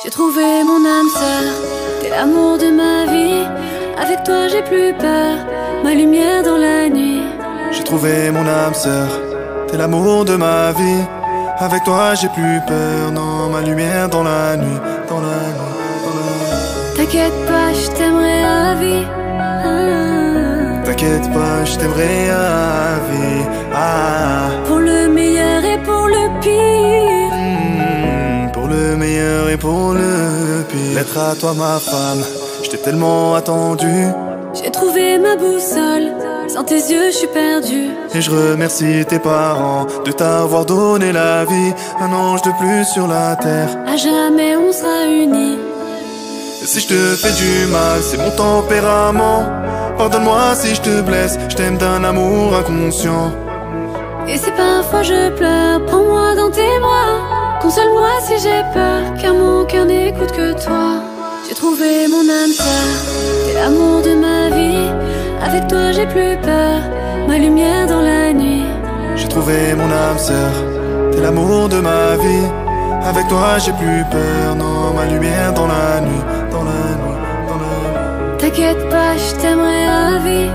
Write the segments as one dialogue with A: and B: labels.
A: J'ai trouvé mon âme sœur, t'es l'amour de ma vie. Avec toi j'ai plus peur, ma lumière dans la nuit.
B: J'ai trouvé mon âme sœur, t'es l'amour de ma vie. Avec toi j'ai plus peur, non, ma lumière dans la nuit, dans la nuit, dans la nuit.
A: T'inquiète pas, je t'aimerai à vie.
B: T'inquiète pas, je t'aimerai à vie.
A: Pour le meilleur et pour le pire.
B: Pour le meilleur et pour le pire. L'être à toi ma femme, je t'ai tellement attendu.
A: J'ai trouvé ma boussole, sans tes yeux je suis perdu.
B: Et je remercie tes parents de t'avoir donné la vie. Un ange de plus sur la terre.
A: À jamais on sera unis.
B: Et si je te fais du mal, c'est mon tempérament. Pardonne-moi si je te blesse, je t'aime d'un amour inconscient.
A: Et si parfois je pleure, prends-moi dans tes bras. Console-moi si j'ai peur, car mon cœur n'écoute que toi. J'ai trouvé mon âme sœur, t'es l'amour de ma vie. Avec toi j'ai plus peur, ma lumière dans la nuit.
B: J'ai trouvé mon âme sœur, t'es l'amour de ma vie. Avec toi j'ai plus peur, non, ma lumière dans la nuit, dans la nuit, dans la nuit.
A: T'inquiète pas, je t'aimerai à vie.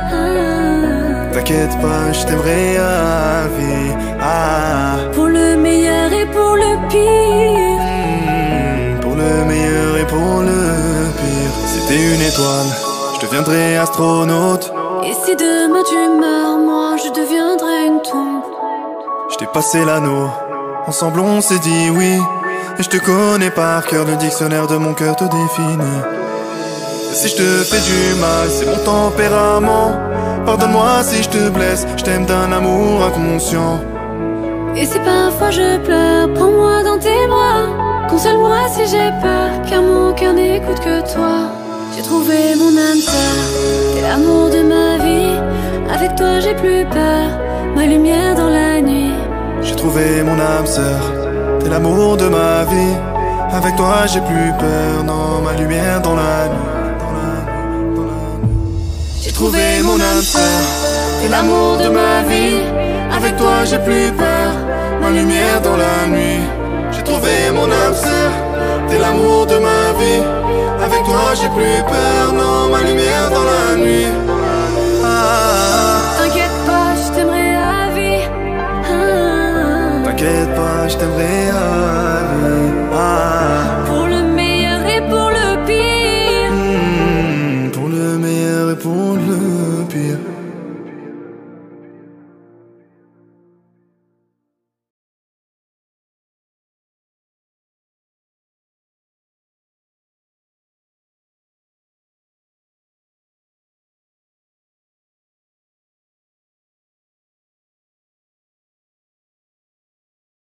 B: T'inquiète pas, je t'aimerai à vie.
A: Pour le meilleur et pour le pire.
B: Pour le meilleur et pour le pire. Si t'es une étoile, je deviendrai astronaute.
A: Et si demain tu meurs, moi je deviendrai une tombe.
B: Je t'ai passé l'anneau, ensemble on s'est dit oui. Et je te connais par cœur, le dictionnaire de mon cœur te définit. Et si je te fais du mal, c'est mon tempérament. Pardonne-moi si je te blesse, je t'aime d'un amour inconscient.
A: Et si parfois je pleure, prends-moi dans tes bras. Console-moi si j'ai peur, car mon cœur n'écoute que toi. J'ai trouvé mon âme sœur, t'es l'amour de ma vie. Avec toi j'ai plus peur, ma lumière dans la nuit.
B: J'ai trouvé mon âme sœur, t'es l'amour de ma vie. Avec toi j'ai plus peur, non, ma lumière dans la nuit, dans la nuit, dans la nuit.
A: J'ai trouvé mon âme sœur, t'es l'amour de ma vie. Avec toi j'ai plus peur, ma lumière dans la nuit.
B: J'ai trouvé mon âme sœur, t'es l'amour de ma vie. Avec toi j'ai plus peur, non, ma lumière dans la nuit.
A: T'inquiète pas, je t'aimerai à vie.
B: T'inquiète pas, je t'aimerai